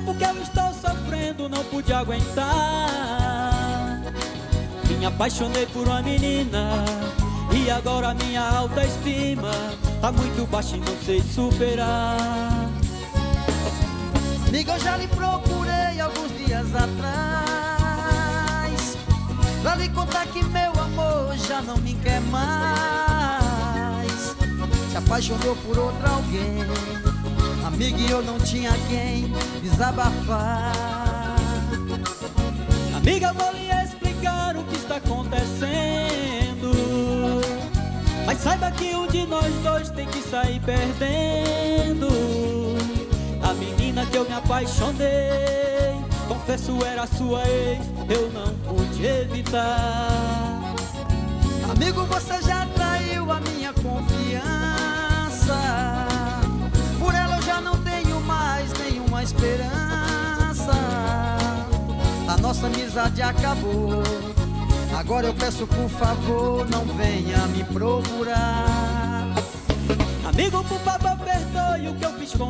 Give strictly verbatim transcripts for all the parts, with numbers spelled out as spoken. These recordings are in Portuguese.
tempo que eu estou sofrendo, não pude aguentar. Me apaixonei por uma menina e agora minha autoestima tá muito baixa e não sei superar. Amiga, eu já lhe procurei alguns dias atrás pra lhe contar que meu amor já não me quer mais. Se apaixonou por outra alguém, amiga, e eu não tinha quem desabafar. Amiga, eu vou lhe explicar o que está acontecendo, mas saiba que um de nós dois tem que sair perdendo. A menina que eu me apaixonei, confesso era sua ex, eu não pude evitar. Amigo, você já traiu a minha confiança, por ela eu já não tenho mais nenhuma esperança. A nossa amizade acabou, agora eu peço por favor, não venha me procurar. Amigo, por favor, perdoe o que eu fiz com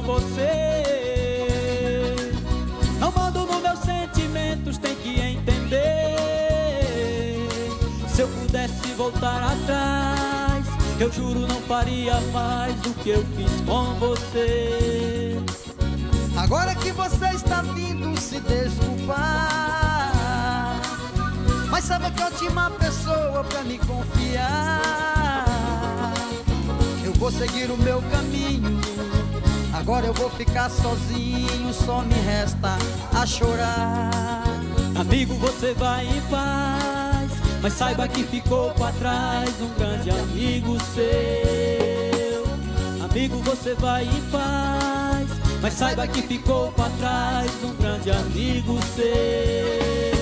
você. Não mando nos meus sentimentos, tem que entender. Se eu pudesse voltar atrás, eu juro não faria mais do que eu fiz com você. Agora que você está vindo se desculpar, mas sabe que última pessoa pra me confiar. Eu vou seguir o meu caminho, agora eu vou ficar sozinho, só me resta a chorar. Amigo, você vai em paz, mas saiba que ficou pra trás um grande amigo seu. Amigo, você vai em paz, mas saiba que ficou pra trás um grande amigo seu.